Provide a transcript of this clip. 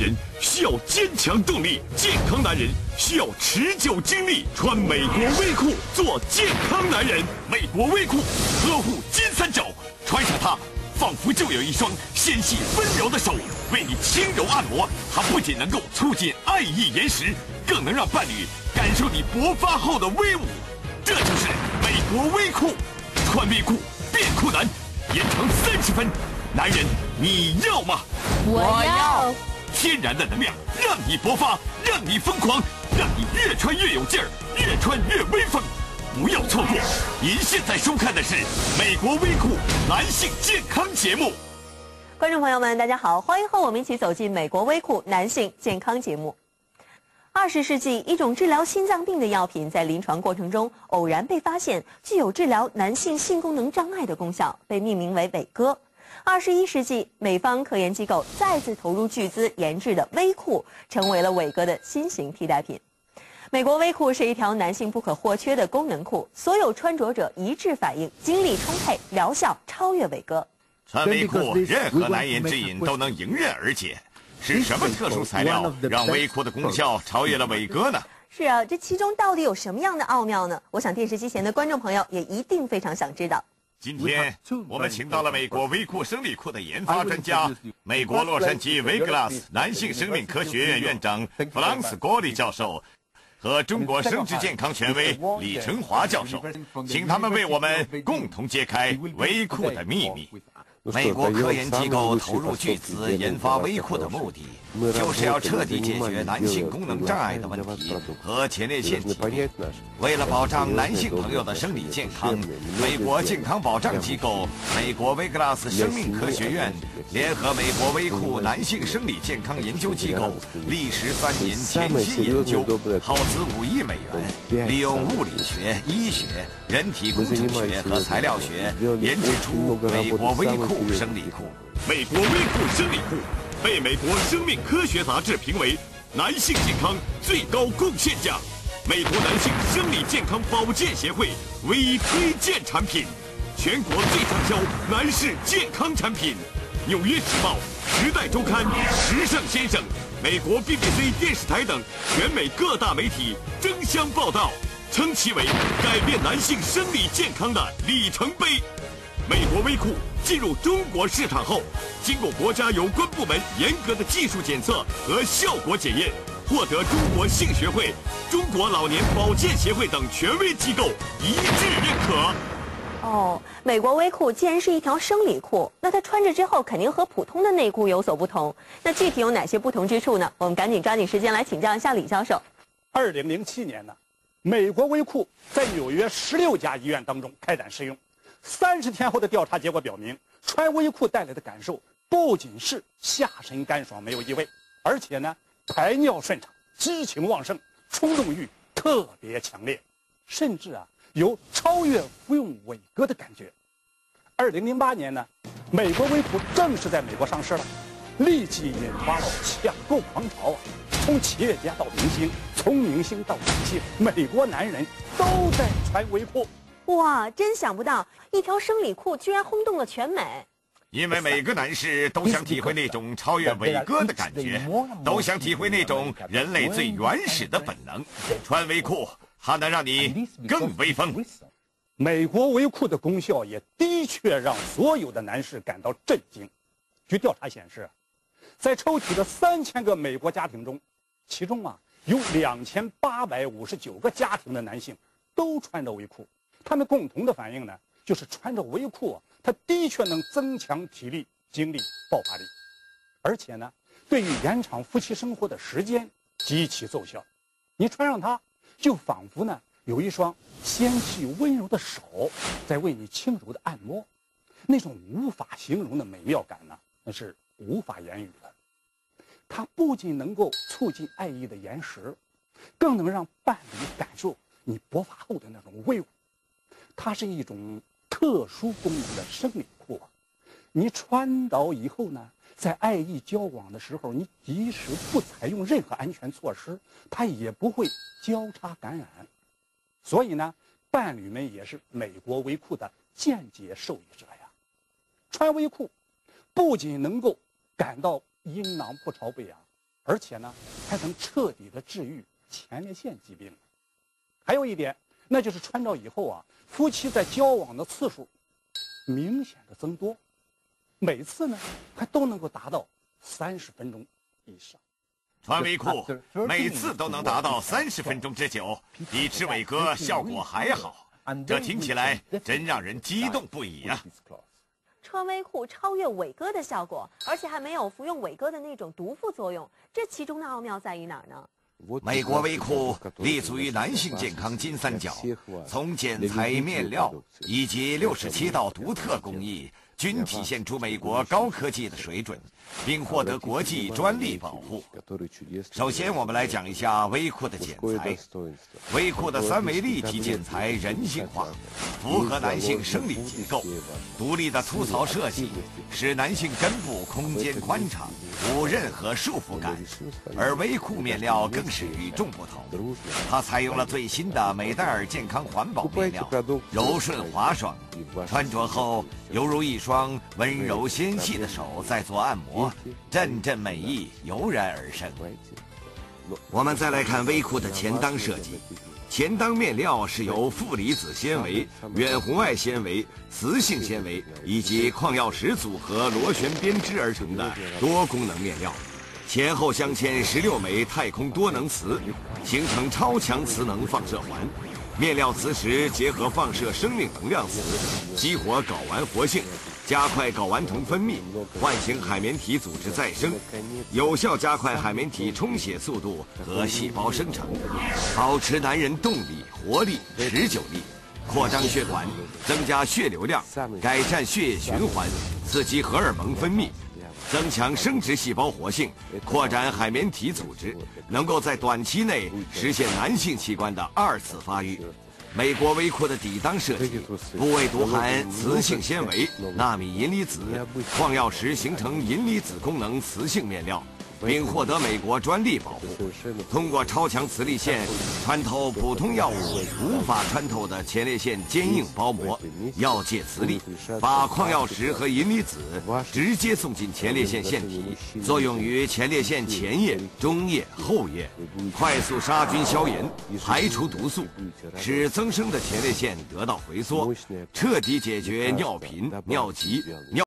人需要坚强动力，健康男人需要持久精力。穿美国威酷，做健康男人。美国威酷，呵护金三角，穿上它，仿佛就有一双纤细温柔的手为你轻柔按摩。它不仅能够促进爱意延时，更能让伴侣感受你勃发后的威武。这就是美国威酷，穿威酷变酷男，延长30分。男人，你要吗？ 我要。 天然的能量，让你勃发，让你疯狂，让你越穿越有劲儿，越穿越威风。不要错过！您现在收看的是美国威酷男性健康节目。 观众朋友们，大家好，欢迎和我们一起走进美国威酷男性健康节目。20世纪，一种治疗心脏病的药品在临床过程中偶然被发现具有治疗男性性功能障碍的功效，被命名为伟哥。21世纪，美方科研机构再次投入巨资研制的威酷，成为了伟哥的新型替代品。美国威酷是一条男性不可或缺的功能裤，所有穿着者一致反映精力充沛，疗效超越伟哥。 穿威酷，任何难言之隐都能迎刃而解。是什么特殊材料让威酷的功效超越了伟哥呢？ 是啊，这其中到底有什么样的奥妙呢？我想电视机前的观众朋友也一定非常想知道。 今天我们请到了美国威酷生理裤的研发专家，美国洛杉矶维格拉斯男性生命科学院院长弗朗斯·郭利教授和中国生殖健康权威李成华教授，请他们为我们共同揭开威酷的秘密。美国科研机构投入巨资研发威酷的目的，就是要彻底解决男性功能障碍的问题和前列腺疾病。为了保障男性朋友的生理健康，美国健康保障机构美国威格拉斯生命科学院联合美国威酷男性生理健康研究机构，历时3年潜心研究，耗资5亿美元，利用物理学、医学、人体工程学和材料学研制出美国威酷生理裤。美国威酷生理裤被美国生命科学杂志评为男性健康最高贡献奖，美国男性生理健康保健协会唯一推荐产品，全国最畅销男士健康产品。纽约时报、时代周刊、时尚先生、美国 BBC 电视台等全美各大媒体争相报道，称其为改变男性生理健康的里程碑。美国威酷进入中国市场后，经过国家有关部门严格的技术检测和效果检验，获得中国性学会、中国老年保健协会等权威机构一致认可。 哦，美国威酷既然是一条生理裤，那它穿着之后肯定和普通的内裤有所不同。那具体有哪些不同之处呢？我们赶紧抓紧时间来请教一下李教授。 2007年呢，美国威酷在纽约16家医院当中开展试用。30天后的调查结果表明，穿威裤带来的感受不仅是下身干爽没有异味，而且呢排尿顺畅，激情旺盛，冲动欲特别强烈，甚至有超越服用伟哥的感觉。2008年呢，美国威酷正式在美国上市了，立即引发了抢购狂潮啊！从企业家到明星，从明星到女性，美国男人都在穿威酷。 哇，真想不到，一条生理裤居然轰动了全美。 因为每个男士都想体会那种超越伟哥的感觉，都想体会那种人类最原始的本能。穿威裤还能让你更威风。 美国威酷的功效也的确让所有的男士感到震惊。据调查显示，在抽取的3000个美国家庭中，其中有2859个家庭的男性都穿着威裤。他们共同的反应呢，就是穿着威裤它的确能增强体力、精力、爆发力，而且呢，对于延长夫妻生活的时间极其奏效。你穿上它，就仿佛呢有一双纤细温柔的手在为你轻柔的按摩，那种无法形容的美妙感呢，那是无法言语的。它不仅能够促进爱意的延时，更能让伴侣感受你勃发后的那种威武。它是一种特殊功能的生理裤你穿着以后呢，在爱意交往的时候，你即使不采用任何安全措施，它也不会交叉感染。所以呢，伴侣们也是美国威酷的间接受益者呀。穿威裤不仅能够感到阴囊不潮背而且呢，还能彻底的治愈前列腺疾病。还有一点，那就是穿着以后啊，夫妻在交往的次数明显的增多，每次呢还都能够达到30分钟以上。 穿围裤每次都能达到30分钟之久，比吃伟哥效果还好。这听起来真让人激动不已啊！ 穿围裤超越伟哥的效果，而且还没有服用伟哥的那种毒副作用，这其中的奥妙在于哪儿呢？ 美国维库立足于男性健康金三角，从剪裁、面料以及67道独特工艺，均体现出美国高科技的水准，并获得国际专利保护。首先，我们来讲一下维库的剪裁。维库的3维立体剪裁人性化，符合男性生理结构。独立的粗糙设计使男性根部空间宽敞，无任何束缚感。而维库面料更是与众不同，它采用了最新的美戴尔健康环保面料，柔顺滑爽，穿着后犹如一双温柔纤细的手在做按摩，阵阵美意油然而生。我们再来看微裤的前裆设计，前裆面料是由负离子纤维、远红外纤维、磁性纤维以及矿药石组合螺旋编织而成的多功能面料，前后镶嵌16枚太空多能磁，形成超强磁能放射环。面料磁石结合放射生命能量磁，激活睾丸活性，加快睾丸酮分泌，唤醒海绵体组织再生，有效加快海绵体充血速度和细胞生成，保持男人动力、活力、持久力，扩张血管，增加血流量，改善血液循环，刺激荷尔蒙分泌，增强生殖细胞活性，扩展海绵体组织，能够在短期内实现男性器官的2次发育。美国微裤的底裆设计，部位独含磁性纤维、纳米银离子、矿药石，形成银离子功能磁性面料，并获得美国专利保护。通过超强磁力线穿透普通药物无法穿透的前列腺坚硬包膜，药界磁力把矿药石和银离子直接送进前列腺腺体，作用于前列腺前叶、中叶、后叶，快速杀菌消炎，排除毒素，使增生的前列腺得到回缩，彻底解决尿频、尿急、尿